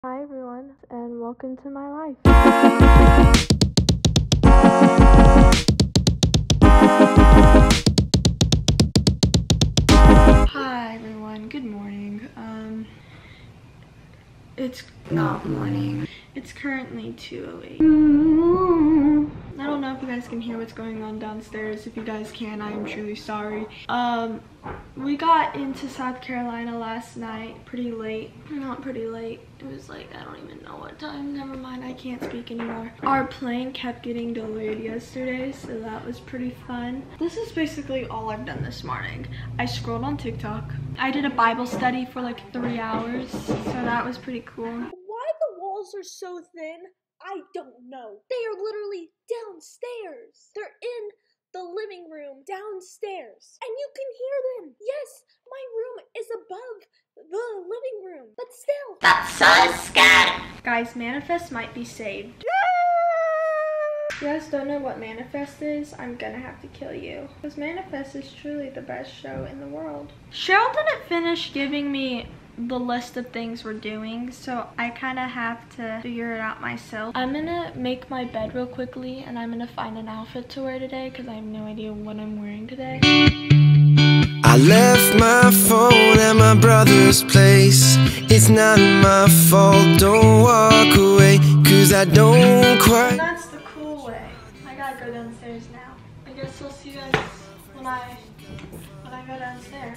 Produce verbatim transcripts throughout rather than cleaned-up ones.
Hi everyone, and welcome to my life. Hi everyone, good morning. Um, it's not morning. It's currently two oh eight. I don't know if you guys can hear what's going on downstairs. If you guys can, I am truly sorry. Um, we got into South Carolina last night pretty late. Not pretty late. It was like, I don't even know what time. Never mind, I can't speak anymore. Our plane kept getting delayed yesterday, so that was pretty fun. This is basically all I've done this morning. I scrolled on TikTok. I did a Bible study for like three hours, so that was pretty cool. Why the walls are so thin, I don't know. They are literally downstairs. They're in the living room downstairs. And you can hear them. Yes, my room is above the living room. But still. That's so scary. Guys, Manifest might be saved. If you guys don't know what Manifest is, I'm gonna have to kill you. Because Manifest is truly the best show in the world. Cheryl didn't finish giving me the list of things we're doing, so I kind of have to figure it out myself. I'm gonna make my bed real quickly, and I'm gonna find an outfit to wear today because I have no idea what I'm wearing today. I left my phone at my brother's place. It's not my fault, don't walk away, cause I don't quite. That's the cool way. I gotta go downstairs now. I guess I'll see you guys when I when I go downstairs.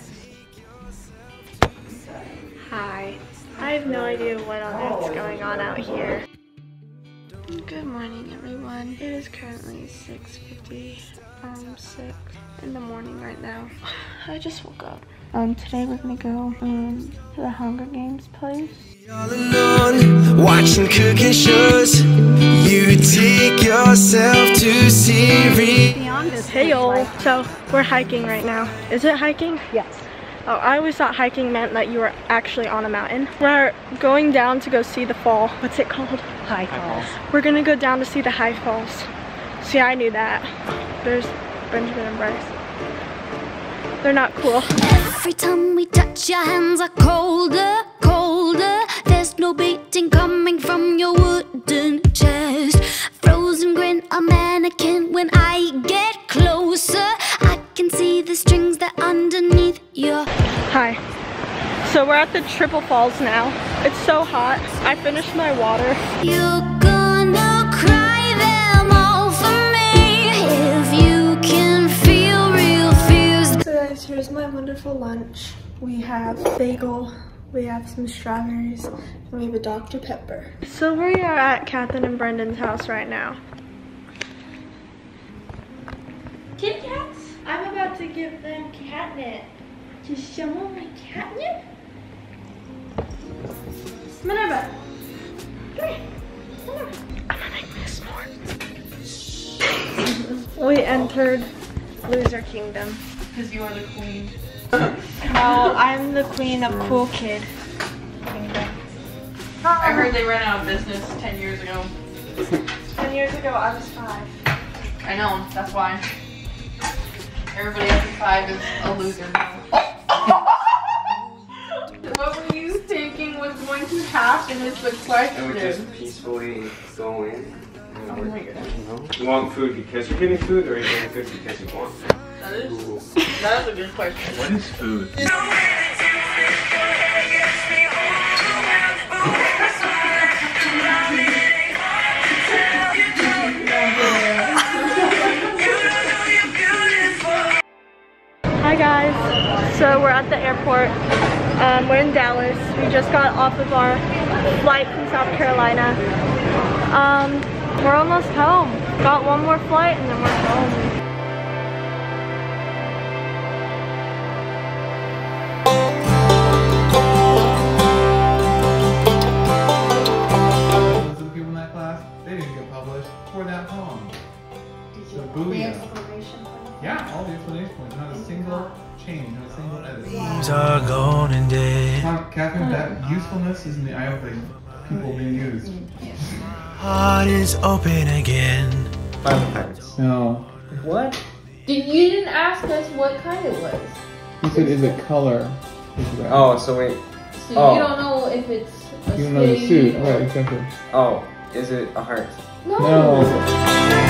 Hi. I have no idea what on earth's going on out here. Good morning, everyone. It is currently six fifty. I'm sick in the morning right now. I just woke up. Um, today we're gonna go um to the Hunger Games place. All alone, watching cooking shows. You take yourself too serious. Beyond this hill. So we're hiking right now. Is it hiking? Yes. Oh, I always thought hiking meant that you were actually on a mountain. We're going down to go see the fall. What's it called? High Falls. We're gonna go down to see the High Falls. See, I knew that. There's Benjamin and Bryce. They're not cool. Every time we touch, your hands are colder, colder. There's no beating coming from your wooden chest. Frozen grin, a mannequin. When I get closer, I can see the strings that underneath your. Hi. So we're at the Triple Falls now. It's so hot. I finished my water. You're gonna cry them all for me if you can feel real fears. So guys, here's my wonderful lunch. We have bagel, we have some strawberries, and we have a Doctor Pepper. So we are at Catherine and Brendan's house right now. Kit Kats? I'm about to give them catnip. To show them my catnip? Minerva, come here. Minerva. I'm gonna make this more. We entered Loser Kingdom. Because you are the queen. No, I'm the queen of Cool Kid. I heard they ran out of business ten years ago. Ten years ago, I was five. I know, that's why. Everybody after five is a loser now. What were you thinking was going to happen is the question. I would just peacefully go in. Oh my goodness. You want food because you're getting food, or are you getting food because you want food? That is, that is a good question. What is food? Hi guys, so we're at the airport. Um, we're in Dallas. We just got off of our flight from South Carolina. Um, we're almost home. Got one more flight and then we're home. Some people in that class, they didn't get published for that poem. Did So you booyah. the exclamation point? Yeah, all the explanation points, not a single change, not a single edit. Things are gone and dead. Now, Catherine, that usefulness is in the eye of the people being used. Heart is open again. No. What? Did, you didn't ask us what kind it was. He said, is it color? Oh, so wait. So Oh. you don't know if it's a You don't know the state suit. or- Right, exactly. Oh, is it a heart? No. No.